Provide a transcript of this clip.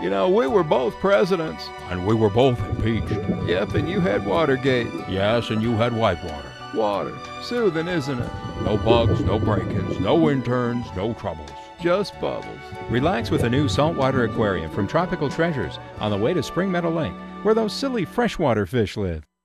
You know, we were both presidents. And we were both impeached. Yep, and you had Watergate. Yes, and you had Whitewater. Water. Soothing, isn't it? No bugs, no break-ins, no interns, no troubles. Just bubbles. Relax with a new saltwater aquarium from Tropical Treasures on the way to Spring Meadow Lake, where those silly freshwater fish live.